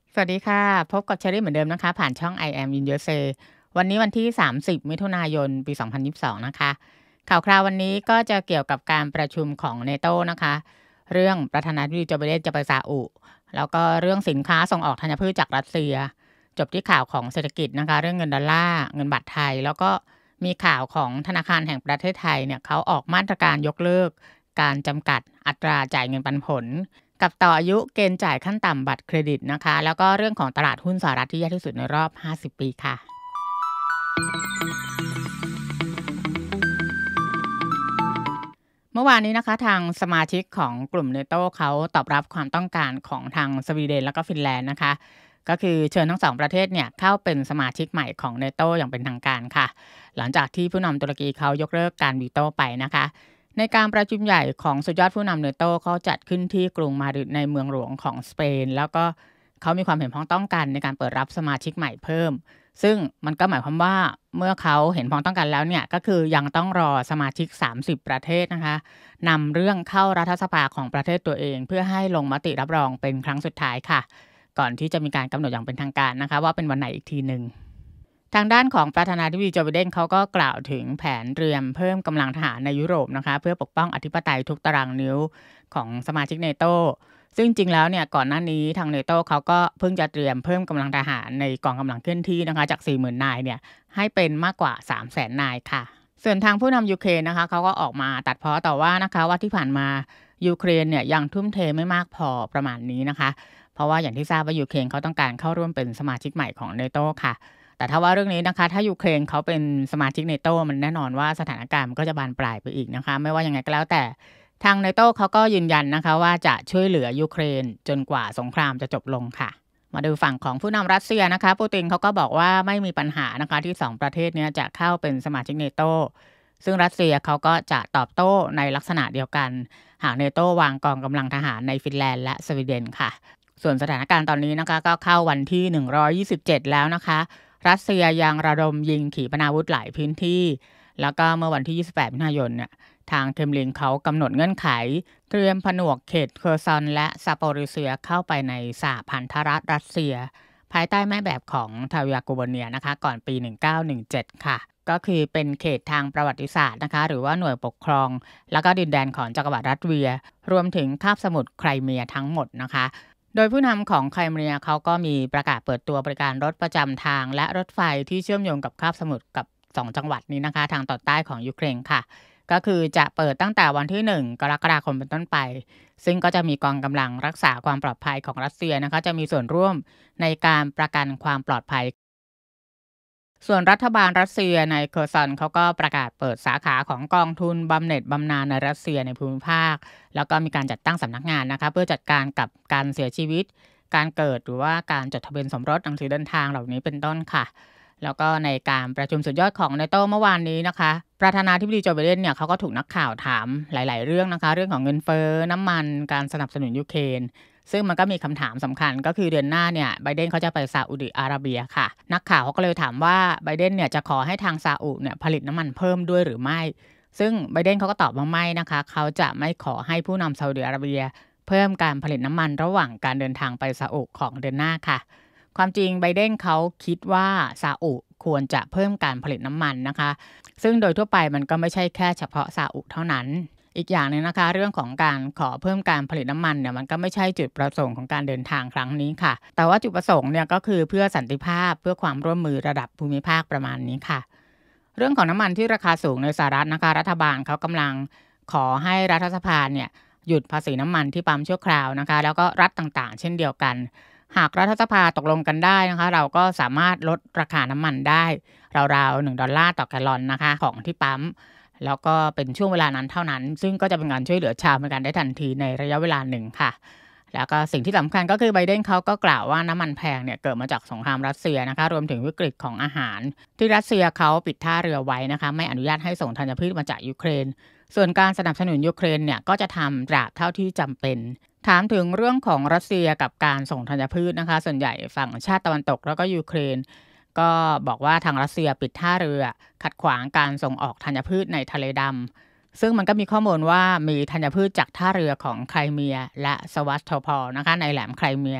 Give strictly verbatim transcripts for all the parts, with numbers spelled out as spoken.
สวัสดีค่ะพบกับเชอรี่เหมือนเดิมนะคะผ่านช่อง I am in ยู เอส เอ วันนี้วันที่สามสิบมิถุนายนปีสองพันยี่สิบสองนะคะข่าวคราววันนี้ก็จะเกี่ยวกับการประชุมของ NATO นะคะเรื่องประธานาธิบดีโจไบเดนจะไปซาอุแล้วก็เรื่องสินค้าส่งออกธัญพืชจากรัสเซียจบที่ข่าวของเศรษฐกิจนะคะเรื่องเงินดอลลาร์เงินบาทไทยแล้วก็มีข่าวของธนาคารแห่งประเทศไทยเนี่ยเขาออกมาตรการยกเลิกการจำกัดอัตราจ่ายเงินปันผล กับต่ออายุเกณฑ์จ่ายขั้นต่ำบัตรเครดิตนะคะแล้วก็เรื่องของตลาดหุ้นสหรัฐที่แย่ที่สุดในรอบห้าสิบปีค่ะเมื่อวานนี้นะคะทางสมาชิกของกลุ่ม NATO เขาตอบรับความต้องการของทางสวีเดนแล้วก็ฟินแลนด์นะคะก็คือเชิญทั้งสองประเทศเนี่ยเข้าเป็นสมาชิกใหม่ของ NATO อย่างเป็นทางการค่ะหลังจากที่ผู้นำตุรกีเขายกเลิกการวีโต้ไปนะคะในการประชุมใหญ่ของสุดยอดผู้นำ NATO เขาจัดขึ้นที่กรุงมาดริดในเมืองหลวงของสเปนแล้วก็เขามีความเห็นพ้องต้องกันในการเปิดรับสมาชิกใหม่เพิ่มซึ่งมันก็หมายความว่าเมื่อเขาเห็นพ้องต้องกันแล้วเนี่ยก็คือยังต้องรอสมาชิกสามสิบประเทศนะคะนำเรื่องเข้ารัฐสภาของประเทศตัวเองเพื่อให้ลงมติรับรองเป็นครั้งสุดท้ายค่ะก่อนที่จะมีการกำหนดอย่างเป็นทางการนะคะว่าเป็นวันไหนอีกทีหนึ่งทางด้านของประธานาธิบดีโจไบเดนเขาก็กล่าวถึงแผนเตรียมเพิ่มกำลังทหารในยุโรปนะคะเพื่อปกป้องอธิปไตยทุกตารางนิ้วของสมาชิกเนโตซึ่งจริงแล้วเนี่ยก่อนหน้านี้ทางเนโตเขาก็เพิ่งจะเตรียมเพิ่มกำลังทหารในกองกำลังเคลื่อนที่นะคะจาก สี่หมื่น นายเนี่ยให้เป็นมากกว่า สามแสน นายค่ะส่วนทางผู้นำยูเครนนะคะเขาก็ออกมาตัดพ้อต่อว่านะคะว่าที่ผ่านมายูเครนเนี่ยยังทุ่มเทไม่มากพอประมาณนี้นะคะเพราะว่าอย่างที่ทราบว่ายูเครนเขาต้องการเข้าร่วมเป็นสมาชิกใหม่ของเนโตค่ะแต่ถ้าว่าเรื่องนี้นะคะถ้ายูเครนเขาเป็นสมาชิกเนโตมันแน่นอนว่าสถานการณ์มันก็จะบานปลายไปอีกนะคะไม่ว่ายังไงก็แล้วแต่ทางเนโตเขาก็ยืนยันนะคะว่าจะช่วยเหลือยูเครนจนกว่าสงครามจะจบลงค่ะมาดูฝั่งของผู้นำรัสเซียนะคะปูตินเขาก็บอกว่าไม่มีปัญหานะคะที่สองประเทศนี้จะเข้าเป็นสมาชิกเนโตซึ่งรัสเซียเขาก็จะตอบโต้ในลักษณะเดียวกันหากเนโตวางกองกำลังทหารในฟินแลนด์และสวีเดนค่ะส่วนสถานการณ์ตอนนี้นะคะก็เข้าวันที่หนึ่งร้อยยี่สิบเจ็ดแล้วนะคะรัสเซียยังระดมยิงขีปนาวุธหลายพื้นที่แล้วก็เมื่อวันที่ยี่สิบแปดมิถุนายนเนี่ยทางเคมลินเขากำหนดเงื่อนไขเตรียมผนวกเขตเคอร์ซอนและซาโปริเซียเข้าไปในสหพันธรัฐรัสเซียภายใต้แม่แบบของทาวิอากูโบเนียนะคะก่อนปีหนึ่งเก้าหนึ่งเจ็ดค่ะก็คือเป็นเขตทางประวัติศาสตร์นะคะหรือว่าหน่วยปกครองแล้วก็ดินแดนของจักรวรรดิรัสเวียรวมถึงคาบสมุทรไครเมียทั้งหมดนะคะโดยผู้นำของไครเมียเขาก็มีประกาศเปิดตัวบริการรถประจำทางและรถไฟที่เชื่อมโยงกับคาบสมุทรกับสองจังหวัดนี้นะคะทางตอนใต้ของยูเครนค่ะก็คือจะเปิดตั้งแต่วันที่หนึ่งกรกฎาคมเป็นต้นไปซึ่งก็จะมีกองกำลังรักษาความปลอดภัยของรัสเซียนะคะจะมีส่วนร่วมในการประกันความปลอดภัยส่วนรัฐบาลรัสเซียในเคอร์ซอนเขาก็ประกาศเปิดสาขาของกองทุนบำเหน็จบำนาญในรัสเซียในภูมิภาคแล้วก็มีการจัดตั้งสำนักงานนะคะเพื่อจัดการกับการเสียชีวิตการเกิดหรือว่าการจดทะเบียนสมรสหนังสือเดินทางเหล่านี้เป็นต้นค่ะแล้วก็ในการประชุมสุดยอดของเนโตเมื่อวานนี้นะคะประธานาธิบดีโจไบเดนเนี่ยเขาก็ถูกนักข่าวถามหลายๆเรื่องนะคะเรื่องของเงินเฟ้อน้ำมันการสนับสนุนยูเครนซึ่งมันก็มีคำถามสำคัญก็คือเดือนหน้าเนี่ยไบเดนเขาจะไปซาอุดิอาระเบียค่ะนักข่าวเขาก็เลยถามว่าไบเดนเนี่ยจะขอให้ทางซาอุเนี่ยผลิตน้ำมันเพิ่มด้วยหรือไม่ซึ่งไบเดนเขาก็ตอบว่าไม่นะคะเขาจะไม่ขอให้ผู้นำซาอุดิอาระเบียเพิ่มการผลิตน้ำมันระหว่างการเดินทางไปซาอุของเดือนหน้าค่ะความจริงไบเดนเขาคิดว่าซาอุควรจะเพิ่มการผลิตน้ำมันนะคะซึ่งโดยทั่วไปมันก็ไม่ใช่แค่เฉพาะซาอุเท่านั้นอีกอย่างหนึ่งนะคะเรื่องของการขอเพิ่มการผลิตน้ำมันเนี่ยมันก็ไม่ใช่จุดประสงค์ของการเดินทางครั้งนี้ค่ะแต่ว่าจุดประสงค์เนี่ยก็คือเพื่อสันติภาพเพื่อความร่วมมือระดับภูมิภาคประมาณนี้ค่ะเรื่องของน้ำมันที่ราคาสูงในสหรัฐนะคะรัฐบาลเขากำลังขอให้รัฐสภาเนี่ยหยุดภาษีน้ำมันที่ปั๊มชั่วคราวนะคะแล้วก็รัฐต่างๆเช่นเดียวกันหากรัฐสภาตกลงกันได้นะคะเราก็สามารถลดราคาน้ำมันได้ราวๆหนึ่งดอลลาร์ต่อแกลลอนนะคะของที่ปั๊มแล้วก็เป็นช่วงเวลานั้นเท่านั้นซึ่งก็จะเป็นการช่วยเหลือชาวอเมริกันได้ทันทีในระยะเวลาหนึ่งค่ะแล้วก็สิ่งที่สำคัญก็คือไบเดนเขาก็กล่าวว่าน้ำมันแพงเนี่ยเกิดมาจากสงครามรัสเซียนะคะรวมถึงวิกฤตของอาหารที่รัสเซียเขาปิดท่าเรือไว้นะคะไม่อนุญาตให้ส่งธัญพืชมาจากยูเครนส่วนการสนับสนุนยูเครนเนี่ยก็จะทำตราบเท่าที่จำเป็นถามถึงเรื่องของรัสเซียกับการส่งธัญพืชนะคะส่วนใหญ่ฝั่งชาติตะวันตกแล้วก็ยูเครนก็บอกว่าทางรัสเซียปิดท่าเรือขัดขวางการส่งออกธัญพืชในทะเลดำซึ่งมันก็มีข้อมูลว่ามีธัญพืชจากท่าเรือของไครเมียและสวัสโทพอลนะคะในแหลมไครเมีย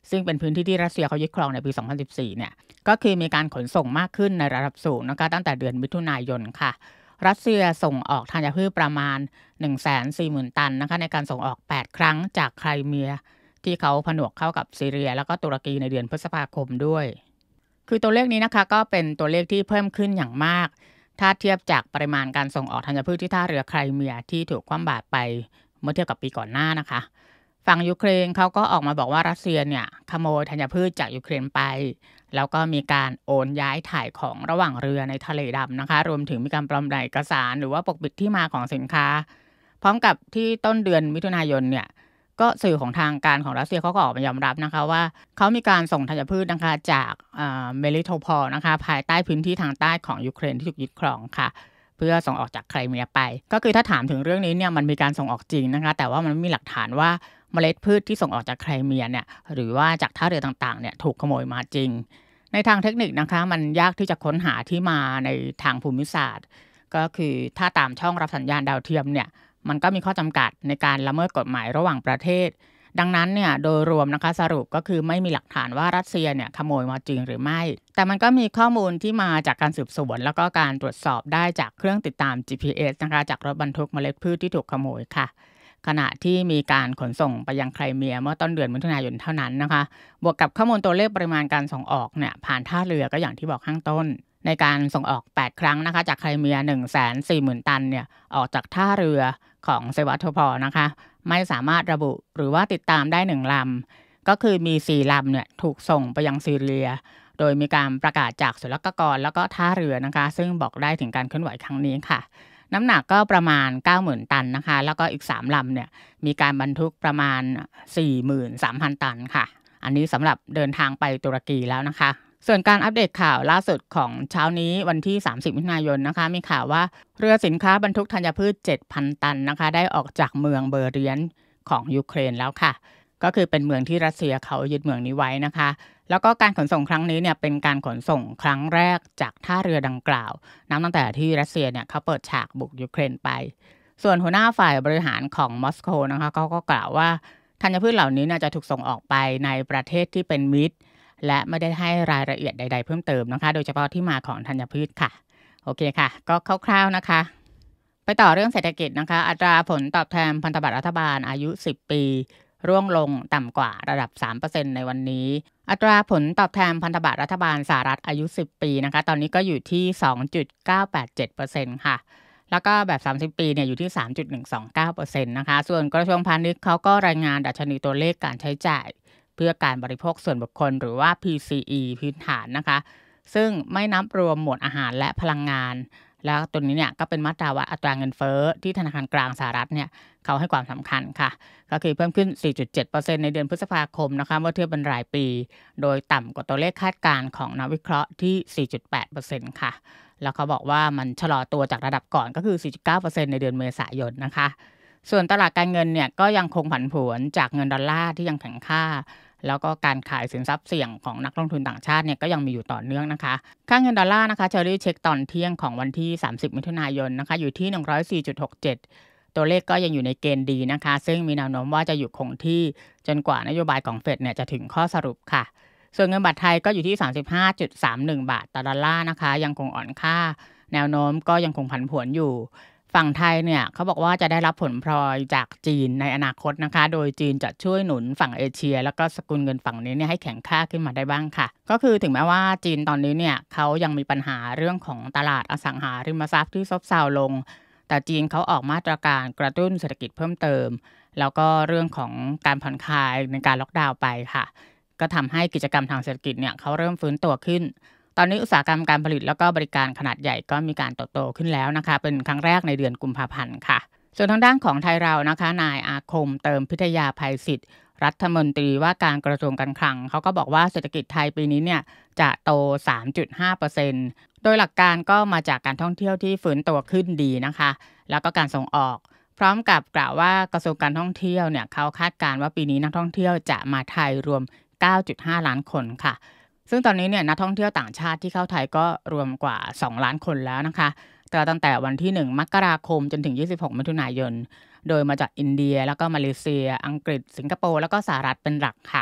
ซึ่งเป็นพื้นที่ที่รัสเซียเขายึดครองในปี สองพันสิบสี่ เนี่ยก็คือมีการขนส่งมากขึ้นในระดับสูงนะคะตั้งแต่เดือนมิถุนายนค่ะรัสเซียส่งออกธัญพืชประมาณ หนึ่งแสนสี่หมื่น ตันนะคะในการส่งออก แปด ครั้งจากไครเมียที่เขาผนวกเข้ากับซีเรียแล้วก็ตุรกีในเดือนพฤษภาคมด้วยคือตัวเลขนี้นะคะก็เป็นตัวเลขที่เพิ่มขึ้นอย่างมากถ้าเทียบจากปริมาณการส่งออกธัญพืชที่ท่าเรือไครเมียที่ถูกคว่ำบาตรไปเมื่อเทียบกับปีก่อนหน้านะคะฝั่งยูเครนเขาก็ออกมาบอกว่ารัสเซียเนี่ยขโมยธัญพืชจากยูเครนไปแล้วก็มีการโอนย้ายถ่ายของระหว่างเรือในทะเลดำนะคะรวมถึงมีการปลอมแปลงเอกสารหรือว่าปกปิดที่มาของสินค้าพร้อมกับที่ต้นเดือนมิถุนายนเนี่ยก็สื่อของทางการของรัสเซียเขาก็ออกมายอมรับนะคะว่าเขามีการส่งธัญพืชนะคะจากเมลิโทโพลนะคะภายใต้พื้นที่ทางใต้ของยูเครนที่ถูกยึดครองค่ะเพื่อส่งออกจากไครเมียไปก็คือถ้าถามถึงเรื่องนี้เนี่ยมันมีการส่งออกจริงนะคะแต่ว่ามันไม่มีหลักฐานว่าเมล็ดพืชที่ส่งออกจากไครเมียเนี่ยหรือว่าจากท่าเรือต่างๆเนี่ยถูกขโมยมาจริงในทางเทคนิคนะคะมันยากที่จะค้นหาที่มาในทางภูมิศาสตร์ก็คือถ้าตามช่องรับสัญญาณดาวเทียมเนี่ยมันก็มีข้อจำกัดในการละเมิดกฎหมายระหว่างประเทศดังนั้นเนี่ยโดยรวมนะคะสรุปก็คือไม่มีหลักฐานว่ารัสเซียเนี่ยขโมยมาจริงหรือไม่แต่มันก็มีข้อมูลที่มาจากการสืบสวนแล้วก็การตรวจสอบได้จากเครื่องติดตาม จี พี เอส นะคะจากรถบรรทุกเมล็ดพืชที่ถูกขโมยค่ะขณะที่มีการขนส่งไปยังไครเมียเมื่อต้นเดือนมิถุนายนเท่านั้นนะคะบวกกับข้อมูลตัวเลขปริมาณการส่งออกเนี่ยผ่านท่าเรือก็อย่างที่บอกข้างต้นในการส่งออกแปดครั้งนะคะจากไครเมีย หนึ่งแสนสี่หมื่น ตันเนี่ยออกจากท่าเรือของเซวาโทพอลนะคะไม่สามารถระบุหรือว่าติดตามได้หนึ่งลำก็คือมีสี่ลำเนี่ยถูกส่งไปยังซีเรียโดยมีการประกาศจากศุลกากรแล้วก็ท่าเรือนะคะซึ่งบอกได้ถึงการเคลื่อนไหวครั้งนี้ค่ะน้ำหนักก็ประมาณ เก้าหมื่น ตันนะคะแล้วก็อีกสามลำเนี่ยมีการบรรทุกประมาณ สี่หมื่นสามพัน ตันค่ะอันนี้สำหรับเดินทางไปตุรกีแล้วนะคะส่วนการอัปเดตข่าวล่าสุดของเช้านี้วันที่สามสิบมิถุนายนนะคะมีข่าวว่าเรือสินค้าบรรทุกธัญพืช เจ็ดพัน ตันนะคะได้ออกจากเมืองเบอร์เรียนของยูเครนแล้วค่ะก็คือเป็นเมืองที่รัสเซียเขายึดเมืองนี้ไว้นะคะแล้วก็การขนส่งครั้งนี้เนี่ยเป็นการขนส่งครั้งแรกจากท่าเรือดังกล่าวนับตั้งแต่ที่รัสเซียเนี่ยเขาเปิดฉากบุกยูเครนไปส่วนหัวหน้าฝ่ายบริหารของมอสโกนะคะเขาก็กล่าวว่าธัญพืชเหล่านี้เนี่ยจะถูกส่งออกไปในประเทศที่เป็นมิตรและไม่ได้ให้รายละเอียดใดๆเพิ่มเติมนะคะโดยเฉพาะที่มาของธัญพืชค่ะโอเคค่ะก็คร่าวๆนะคะไปต่อเรื่องเศรษฐกิจนะคะอัตราผลตอบแทนพันธบัตรรัฐบาลอายุสิบปีร่วงลงต่ำกว่าระดับ สามเปอร์เซ็นต์ ในวันนี้อัตราผลตอบแทนพันธบัตรรัฐบาลสหรัฐอายุสิบปีนะคะตอนนี้ก็อยู่ที่ สองจุดเก้าแปดเจ็ดเปอร์เซ็นต์ ค่ะแล้วก็แบบสามสิบปีเนี่ยอยู่ที่ สามจุดหนึ่งสองเก้าเปอร์เซ็นต์ นะคะส่วนกระทรวงพาณิชย์เขาก็รายงานดัชนีตัวเลขการใช้จ่ายเพื่อการบริโภคส่วนบุคคลหรือว่า พี ซี อี พื้นฐานนะคะซึ่งไม่นับรวมหมวดอาหารและพลังงานแล้วตัวนี้เนี่ยก็เป็นมาตราวัดอัตราเงินเฟ้อที่ธนาคารกลางสหรัฐเนี่ยเขาให้ความสำคัญค่ะก็คือเพิ่มขึ้น สี่จุดเจ็ดเปอร์เซ็นต์ ในเดือนพฤษภาคมนะคะเมื่อเทียบเป็นรายปีโดยต่ำกว่าตัวเลขคาดการณ์ของนักวิเคราะห์ที่ สี่จุดแปดเปอร์เซ็นต์ ค่ะแล้วเขาบอกว่ามันชะลอตัวจากระดับก่อนก็คือ สี่จุดเก้าเปอร์เซ็นต์ ในเดือนเมษายนนะคะส่วนตลาดการเงินเนี่ยก็ยังคงผันผวนจากเงินดอลลาร์ที่ยังแข็งค่าแล้วก็การขายสินทรัพย์เสี่ยงของนักลงทุนต่างชาติเนี่ยก็ยังมีอยู่ต่อเนื่องนะคะค่าเงินดอลลาร์นะคะเชอรี่เช็คตอนเที่ยงของวันที่สามสิบมิถุนายนนะคะอยู่ที่ หนึ่งร้อยสี่จุดหกเจ็ด ตัวเลขก็ยังอยู่ในเกณฑ์ดีนะคะซึ่งมีแนวโน้มว่าจะอยู่คงที่จนกว่านโยบายของเฟดเนี่ยจะถึงข้อสรุปค่ะส่วนเงินบาทไทยก็อยู่ที่ สามสิบห้าจุดสามหนึ่ง บาทต่อดอลลาร์นะคะยังคงอ่อนค่าแนวโน้มก็ยังคงผันผวนอยู่ฝั่งไทยเนี่ยเขาบอกว่าจะได้รับผลพลอยจากจีนในอนาคตนะคะโดยจีนจะช่วยหนุนฝั่งเอเชียแล้วก็สกุลเงินฝั่งนี้เนี่ยให้แข็งค่าขึ้นมาได้บ้างค่ะก็คือถึงแม้ว่าจีนตอนนี้เนี่ยเขายังมีปัญหาเรื่องของตลาดอสังหาริมทรัพย์ที่ซบเซาลงแต่จีนเขาออกมาตรการกระตุ้นเศรษฐกิจเพิ่มเติมแล้วก็เรื่องของการผ่อนคลายในการล็อกดาวน์ไปค่ะก็ทำให้กิจกรรมทางเศรษฐกิจเนี่ยเขาเริ่มฟื้นตัวขึ้นตอนนี้อุตสาหกรรมการผลิตแล้วก็บริการขนาดใหญ่ก็มีการเติบโตขึ้นแล้วนะคะเป็นครั้งแรกในเดือนกุมภาพันธ์ค่ะส่วนทางด้านของไทยเรานะคะนายอาคมเติมพิทยาภัยศิษย์รัฐมนตรีว่าการกระทรวงการคลังเขาก็บอกว่าเศรษฐกิจไทยปีนี้เนี่ยจะโต สามจุดห้าเปอร์เซ็นต์ โดยหลักการก็มาจากการท่องเที่ยวที่ฟื้นตัวขึ้นดีนะคะแล้วก็การส่งออกพร้อมกับกล่าวว่ากระทรวงการท่องเที่ยวเนี่ยเขาคาดการณ์ว่าปีนี้นักท่องเที่ยวจะมาไทยรวม เก้าจุดห้า ล้านคนค่ะซึ่งตอนนี้เนี่ยนักท่องเที่ยวต่างชาติที่เข้าไทยก็รวมกว่าสองล้านคนแล้วนะคะแต่ตั้งแต่วันที่หนึ่งมกราคมจนถึงยี่สิบหกมิถุนายนโดยมาจากอินเดียแล้วก็มาเลเซียอังกฤษสิงคโปร์แล้วก็สหรัฐเป็นหลักค่ะ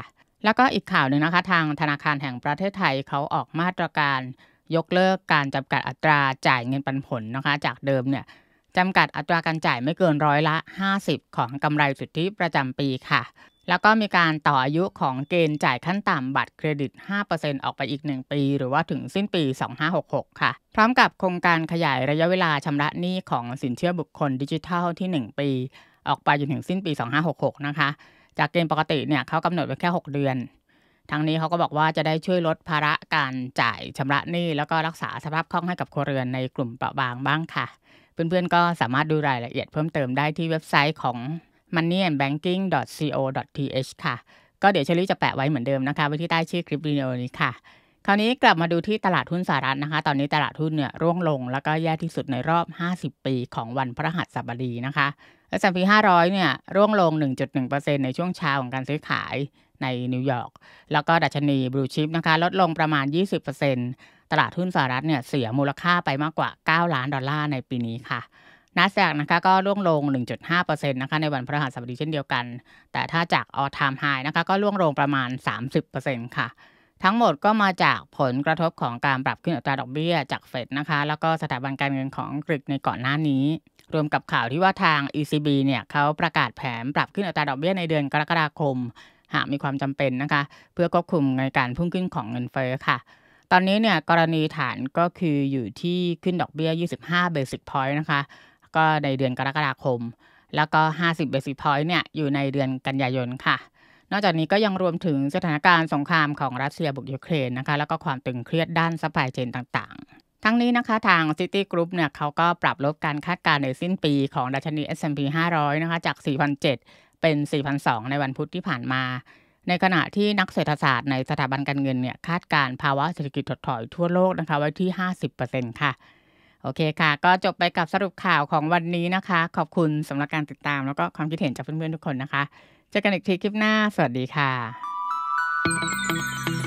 แล้วก็อีกข่าวหนึ่งนะคะทางธนาคารแห่งประเทศไทยเขาออกมาตรการยกเลิกการจำกัดอัตราจ่ายเงินปันผลนะคะจากเดิมเนี่ยจำกัดอัตราการจ่ายไม่เกินร้อยละห้าสิบของกำไรสุทธิประจำปีค่ะแล้วก็มีการต่ออายุของเกณฑ์จ่ายขั้นต่ำบัตรเครดิต ห้าเปอร์เซ็นต์ ออกไปอีกหนึ่งปีหรือว่าถึงสิ้นปีสองพันห้าร้อยหกสิบหกค่ะพร้อมกับโครงการขยายระยะเวลาชำระหนี้ของสินเชื่อบุคคลดิจิทัลที่หนึ่งปีออกไปจนถึงสิ้นปีสองพันห้าร้อยหกสิบหกนะคะจากเกณฑ์ปกติเนี่ยเขากำหนดไว้แค่หกเดือนทั้งนี้เขาก็บอกว่าจะได้ช่วยลดภาระการจ่ายชำระหนี้แล้วก็รักษาสภาพคล่องให้กับครัวเรือนในกลุ่มเปราะบางบ้างค่ะเพื่อนๆก็สามารถดูรายละเอียดเพิ่มเติมได้ที่เว็บไซต์ของ money and banking dot co dot t h ค่ะก็เดี๋ยวเชอรี่จะแปะไว้เหมือนเดิมนะคะไว้ที่ใต้ชื่อคลิปวิดีโอนี้ค่ะคราวนี้กลับมาดูที่ตลาดหุ้นสหรัฐนะคะตอนนี้ตลาดหุ้นเนี่ยร่วงลงแล้วก็แย่ที่สุดในรอบห้าสิบปีของวันพฤหัสบดีนะคะ เอส แอนด์ พี ห้าร้อยเนี่ยร่วงลง หนึ่งจุดหนึ่งเปอร์เซ็นต์ ในช่วงเช้าของการซื้อขายในนิวยอร์กแล้วก็ดัชนีบลูชิปนะคะลดลงประมาณ ยี่สิบเปอร์เซ็นต์ ตลาดหุ้นสหรัฐเนี่ยเสียมูลค่าไปมากกว่าเก้าล้านดอลลาร์ในปีนี้ค่ะ NASDAQ นะคะก็ร่วงลง หนึ่งจุดห้าเปอร์เซ็นต์ นะคะในวันพฤหัสบดีเช่นเดียวกันแต่ถ้าจาก All Time High นะคะก็ร่วงลงประมาณ สามสิบเปอร์เซ็นต์ ค่ะทั้งหมดก็มาจากผลกระทบของการปรับขึ้นอัตราดอกเบี้ยจากเฟดนะคะแล้วก็สถาบันการเงินของอังกฤษในก่อนหน้านี้รวมกับข่าวที่ว่าทาง อี ซี บี เนี่ยเขาประกาศแผนปรับขึ้นอัตราดอกเบี้ยในเดือนกรกฎาคมหากมีความจำเป็นนะคะเพื่อควบคุมในการพุ่งขึ้นของเงินเฟ้อค่ะตอนนี้เนี่ยกรณีฐานก็คืออยู่ที่ขึ้นดอกเบี้ยยี่สิบห้า basic point นะคะก็ในเดือนกรกฎาคมแล้วก็ห้าสิบ basic point เนี่ยอยู่ในเดือนกันยายนค่ะนอกจากนี้ก็ยังรวมถึงสถานการณ์สงครามของรัสเซียบุกยูเครนนะคะแล้วก็ความตึงเครียดด้านซัพพลายเชนต่างๆทั้งนี้นะคะทาง City Group เนี่ยเขาก็ปรับลดการคาดการณ์ในสิ้นปีของดัชนี เอส แอนด์ พี ห้าร้อยนะคะจาก สี่พันเจ็ดร้อย เป็น สี่พันสองร้อย ในวันพุธที่ผ่านมาในขณะที่นักเศรษฐศาสตร์ในสถาบันการเงินเนี่ยคาดการณ์ภาวะเศรษฐกิจถดถอยทั่วโลกนะคะไว้ที่ ห้าสิบเปอร์เซ็นต์ ค่ะโอเคค่ะก็จบไปกับสรุปข่าวของวันนี้นะคะขอบคุณสำหรับการติดตามแล้วก็ความคิดเห็นจากเพื่อนๆทุกคนนะคะเจอกันอีกทีคลิปหน้าสวัสดีค่ะ